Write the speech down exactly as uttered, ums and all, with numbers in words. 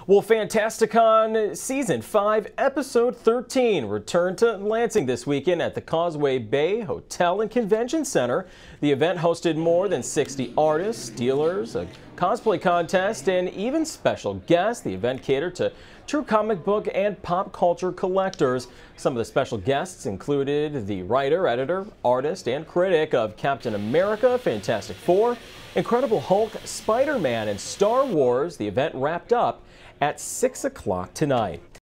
Well, Fantasticon Season five, Episode thirteen returned to Lansing this weekend at the Causeway Bay Hotel and Convention Center. The event hosted more than sixty artists, dealers, a cosplay contest, and even special guests. The event catered to true comic book and pop culture collectors. Some of the special guests included the writer, editor, artist, and critic of Captain America, Fantastic Four, Incredible Hulk, Spider-Man, and Star Wars. The event wrapped up at six o'clock tonight.